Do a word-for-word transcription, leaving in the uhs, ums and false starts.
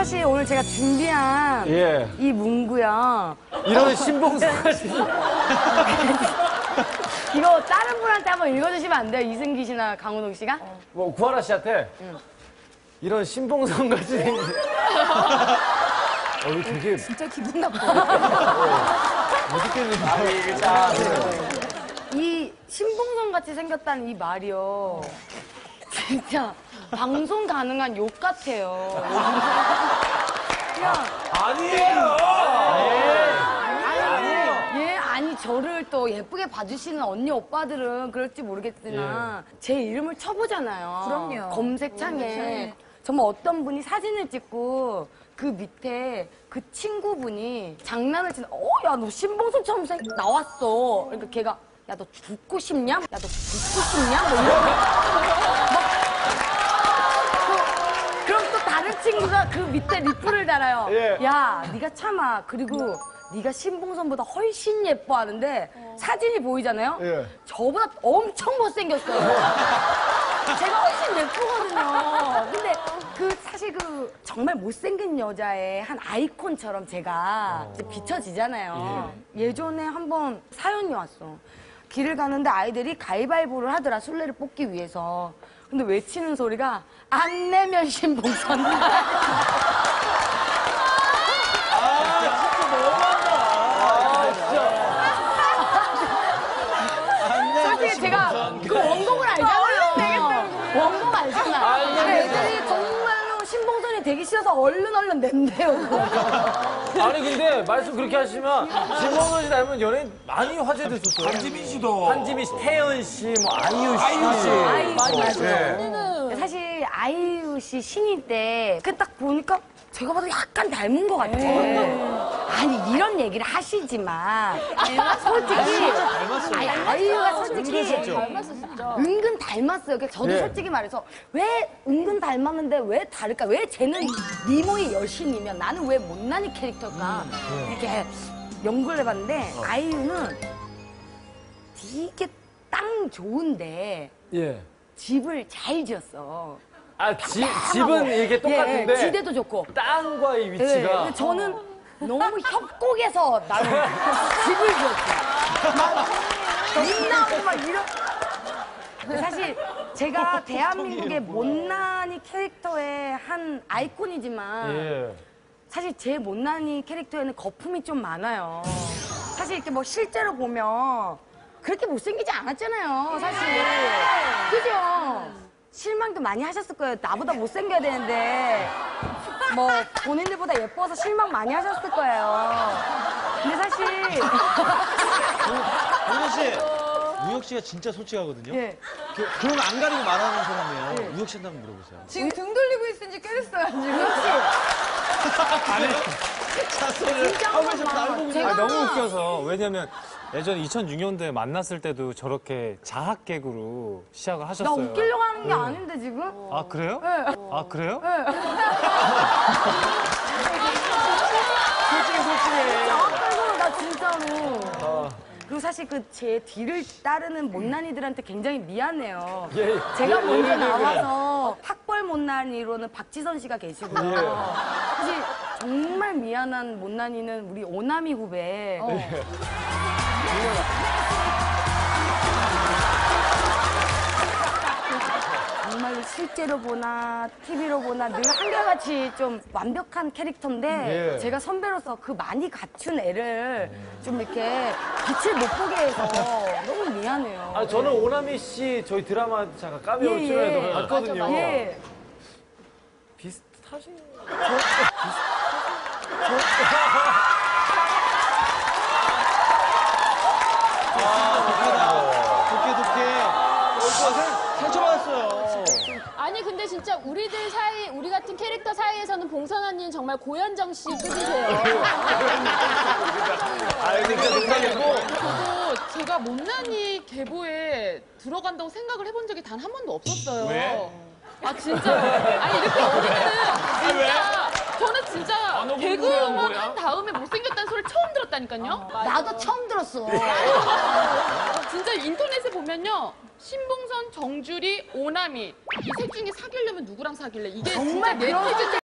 사실 오늘 제가 준비한 예. 이 문구요. 이런 신봉사까지. 이거 다른 분한테 한번 읽어주시면 안 돼요? 이승기 씨나 강호동 씨가? 뭐 구하라 씨한테 응. 이런 신봉선같이 생긴. 어, 이거 되게 진짜 기분 나빠. 어떻게 아, 이게 참. 이 신봉선 같이 생겼다는 이 말이요. 진짜 방송 가능한 욕 같아요. 그냥 아니에요! 예, 아니 저를 또 예쁘게 봐주시는 언니 오빠들은 그럴지 모르겠으나 제 이름을 쳐보잖아요. 그럼요. 검색창에. 정말 어떤 분이 사진을 찍고 그 밑에 그 친구분이 장난을 치는 어, 야, 너 신봉선처럼 생 나왔어. 그러니까 걔가 야, 너 죽고 싶냐? 야, 너 죽고 싶냐? 뭐 이런. 막 그, 그럼 또 다른 친구가 그 밑에 리플을 달아요. 예. 야, 네가 참아. 그리고 네가 신봉선보다 훨씬 예뻐하는데 사진이 보이잖아요. 예. 저보다 엄청 못생겼어요. 제가 훨씬 예쁘거든요. 근데 그 사실 그 정말 못생긴 여자의 한 아이콘처럼 제가 이제 비춰지잖아요. 예전에 한번 사연이 왔어. 길을 가는데 아이들이 가위바위보를 하더라. 술래를 뽑기 위해서. 근데 외치는 소리가 안 내면 신봉선. 솔직히 제가 그 원곡을 알잖아요. 원곡 알잖아. 근데 애들이 정말로 신봉선이 되기 싫어서 얼른 얼른 낸대요. 아니 근데 말씀 그렇게 하시면 신봉선 씨 닮은 연예인 많이 화제됐었어요. 한지민 씨도. 한지민 씨, 태연 씨, 뭐 아이유 씨. 아이유 씨. 아이유 네. 씨. 네. 사실 아이유 씨 신인 때 그 딱 보니까 제가 봐도 약간 닮은 것 같아. 아니 이런 얘기를 하시지만 솔직히 아니, 아이유가 솔직히 닮았어, 진짜. 은근 닮았어요. 그러니까 저도 예. 솔직히 말해서 왜 은근 닮았는데 왜 다를까? 왜 쟤는 니모의 여신이면 나는 왜 못난이 캐릭터일까? 이렇게 연구를 해봤는데 아이유는 되게 땅 좋은데 예. 집을 잘 지었어. 아, 지, 집은 이게 똑같은데 예, 지대도 좋고. 땅과의 예, 위치가 근데 저는 너무 협곡에서 나는 집을 지었어요. 막입 나오고 막 이런. 근데 사실 제가 대한민국의 못난이 캐릭터의 한 아이콘이지만 예. 사실 제 못난이 캐릭터에는 거품이 좀 많아요. 사실 이렇게 뭐 실제로 보면 그렇게 못생기지 않았잖아요, 사실. 그죠? 실망도 많이 하셨을 거예요. 나보다 못생겨야 되는데 뭐 본인들보다 예뻐서 실망 많이 하셨을 거예요. 근데 사실 우혁 씨, 우혁 씨가 진짜 솔직하거든요. 예. 그, 그런 안 가리고 말하는 사람이에요. 우혁 씨한테 한번 물어보세요. 지금 등 돌리고 있으니 깨졌어요, 지금. 혹시 샷소를 하면서 날보고 제가 아, 너무 웃겨서. 왜냐면 예전에 이천육 년도에 만났을 때도 저렇게 자학 개그로 시작을 나 하셨어요. 웃기려고 하는 게 아닌데 지금? 아, 그래요? 네. 아, 그래요? 솔직히 솔직해. 정확하고 나 진짜로. 그리고 사실 그 제 뒤를 따르는 못난이들한테 굉장히 미안해요. 예, 예. 제가 예, 먼저 예, 예, 예. 나와서 학벌 못난이로는 박지선 씨가 계시고요. 사실 정말 미안한 못난이는 우리 오나미 후배. 정말로 실제로 보나 티비로 보나 늘 한결같이 좀 완벽한 캐릭터인데 예. 제가 선배로서 그 많이 갖춘 애를 좀 이렇게 빛을 못 보게 해서 너무 미안해요. 아, 저는 오나미 씨 저희 드라마 잠깐 카메오 예, 출연해서 예. 봤거든요. 예. 비슷하신. 독해 독해. 상처받았어요. 아니 근데 진짜 우리들 사이 우리 같은 캐릭터 사이에서는 봉선 언니는 정말 고현정 씨 급이세요. 아, 근데 진짜 농담이고. 저도 제가 못난이 계보에 들어간다고 생각을 해본 적이 단 한 번도 없었어요. 왜? 아 진짜. 아니 이렇게 어디는 진짜 저는 진짜 너무 개그우먼 궁금한 거야. 한 다음에 못생겼다는 소리를 처음 들었다니까요. 나도 처음 들었어. 진짜 인터넷에 보면요. 신봉선, 정주리, 오나미 이 셋 중에 사귀려면 누구랑 사귈래? 이게 정말 진짜 그런 네티즌